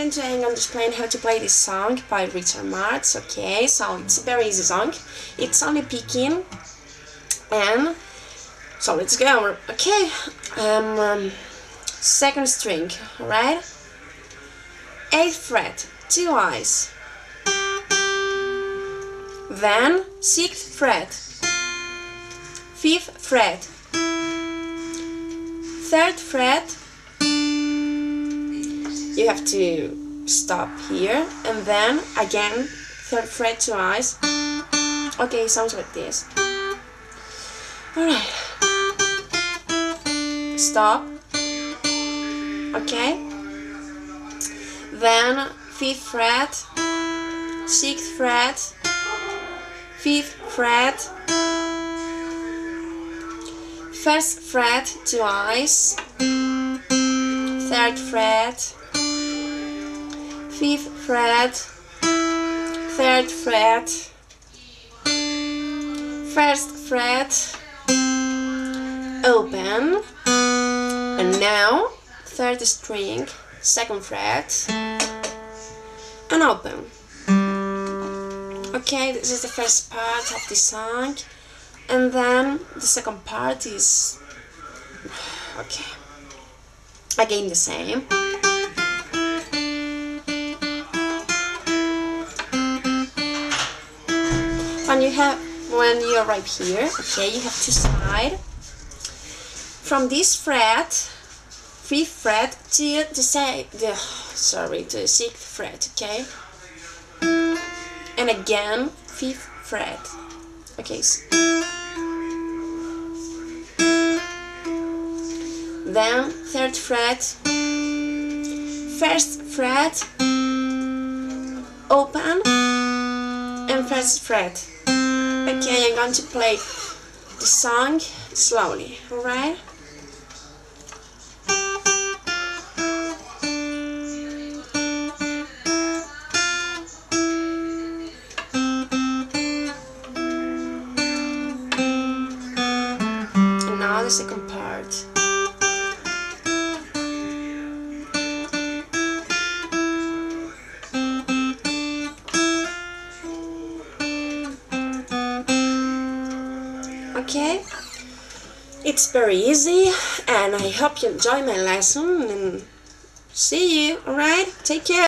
and today I'm going to explain how to play this song by Richard Marx. Okay, so it's a very easy song. It's only picking, and so let's go. Okay, second string, alright? 8th fret, 2 eyes. Then 6th fret, 5th fret, 3rd fret. You have to stop here, and then again 3rd fret, 2 eyes. Okay, it sounds like this. Alright. Stop. Okay. Then 5th fret, 6th fret, 5th fret, 1st fret, 2 eyes, 3rd fret, 5th fret, 3rd fret, 1st fret, open, and now 3rd string, 2nd fret, and open. Okay, this is the first part of the song, and then the second part is okay, again the same. When you arrive here, okay, you have to slide from this fret, 5th fret, to the 6th fret, okay, and again 5th fret, okay. Then 3rd fret, 1st fret, open, and 1st fret. Okay, I'm going to play the song slowly, alright? And now the second part. Okay, it's very easy, and I hope you enjoy my lesson, and see you, alright? Take care!